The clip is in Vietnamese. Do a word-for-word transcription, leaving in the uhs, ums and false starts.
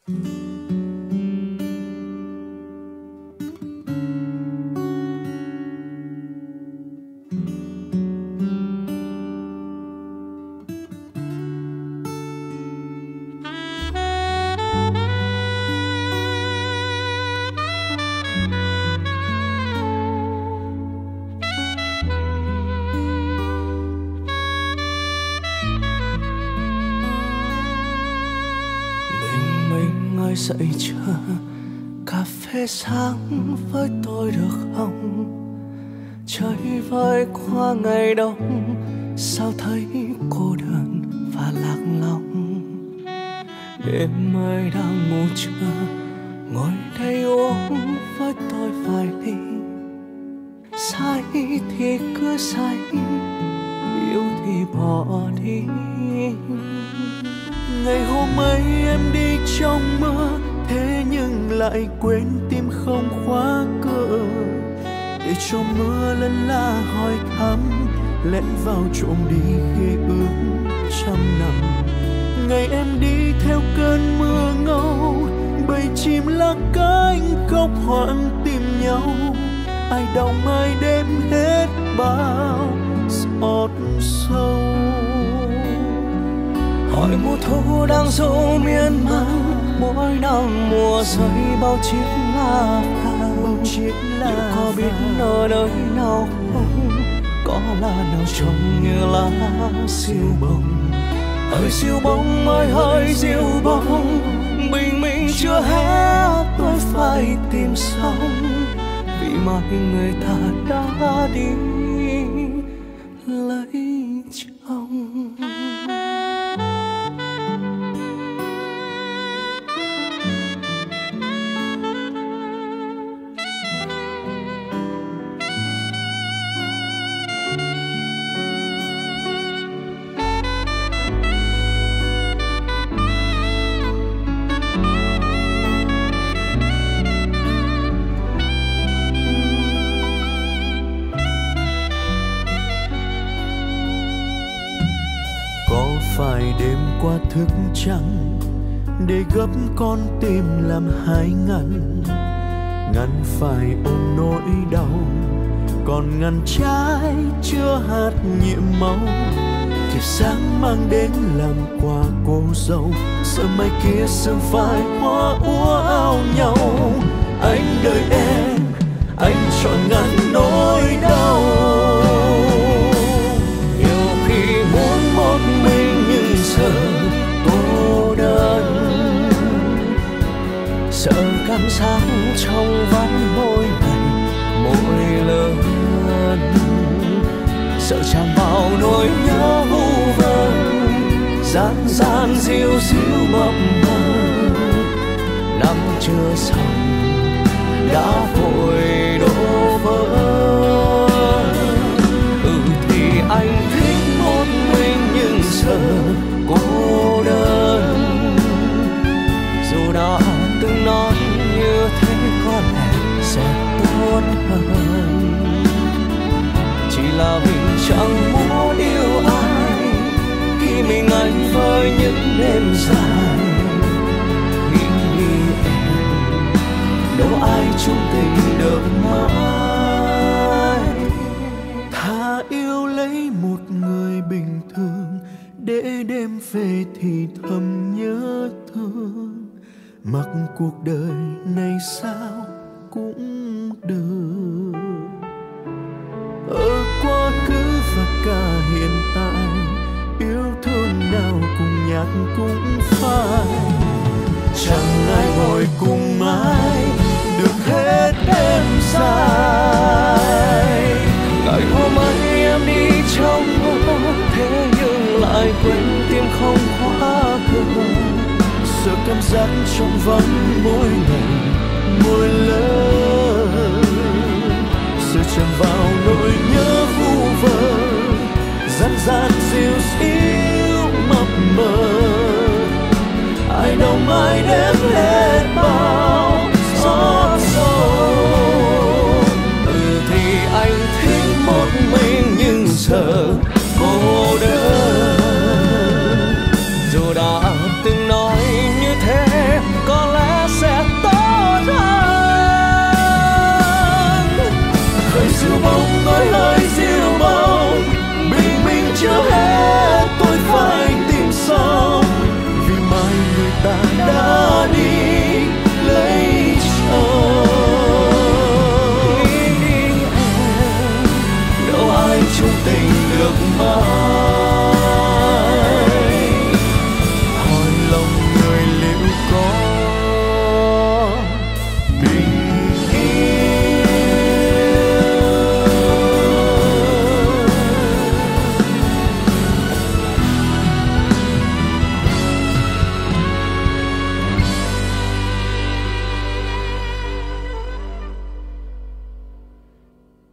Dậy chờ cà phê sáng với tôi được không? Chơi vơi qua ngày đông, sao thấy cô đơn và lạc lòng. Đêm mai đang ngủ trưa, ngồi đây uống với tôi vài ly. Say thì cứ say, yêu thì bỏ đi. Ngày hôm ấy em đi trong mơ, thế nhưng lại quên tim không khóa cửa. Để cho mưa lân la hỏi thăm, lén vào trộm đi ghê ước trăm năm. Ngày em đi theo cơn mưa ngâu, bầy chim lá cánh khóc hoang tìm nhau. Ai đau ai đêm hết bao giọt sâu. Hỏi mùa thu đang du miên man, mỗi năm mùa rơi bao chiếc lá vàng. Liệu có biết ở nơi nào không, có lá nào trông như lá diêu bông. Ơi diêu bông ơi hỡi diêu bông, bình minh chưa hết tôi phải tìm xong. Vì mai người ta đã đi lấy chồng. Phải đêm qua thức trắng để gấp con tim làm hai ngăn. Ngăn phải ôm nỗi đau, còn ngăn trái chưa hạt nhiệm máu. Thiệp sáng mang đến làm quà cô dâu, sợ mai kia sương phai hoa úa áo nhau. Anh đợi em, anh chọn ngăn nỗi đau. Nhiều khi muốn một mình sợ cô đơn, sợ cảm giác trong vắt môi này môi lớn, sợ chạm vào nỗi nhớ vu vơ, gian gian diu diu mập mờ. Năm chưa xong đã vội đổ vỡ. Ừ thì anh thích một mình nhưng sợ cô đơn. Dù đã từng nói như thế có lẽ sẽ tốt hơn, chỉ là vì chẳng muốn yêu ai khi mình anh với những đêm dài. Nghĩ nghĩ em đâu ai chung tình được mãi. Thà yêu lấy một người bình thường, để đêm về thì thầm nhớ thương. Mặc cuộc đời này sao cũng được. Ở quá khứ và cả hiện tại, yêu thương nào cùng nhạt cũng phai. Chẳng ai ngồi cùng mãi được hết đêm dài. Ngày hôm ấy em đi trong mơ, thế nhưng lại quên tim không khóa cửa. Sợ cảm giác trong vắng môi này môi lớn, sợ chạm vào nỗi nhớ vu vơ, gian gian dịu dịu